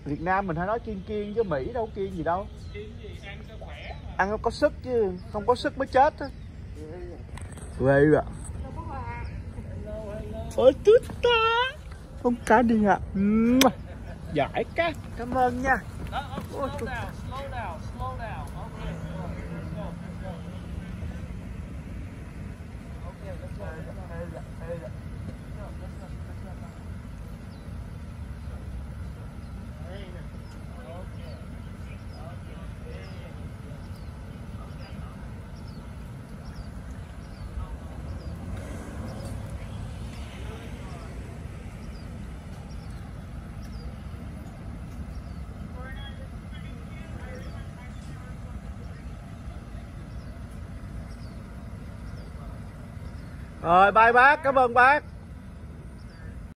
Việt Nam mình hay nói kiêng kiêng chứ Mỹ đâu kiêng gì đâu. Kiêng gì, ăn cho khỏe. Ăn có sức chứ, không có sức mới chết á. Vậy ạ. Ôi tút ta. Không cá đi ạ. Giỏi cá. Cảm ơn nha. Slow down, slow down, slow down. Okay, let's go. Okay, let's go. Rồi bye bác, cảm ơn bác.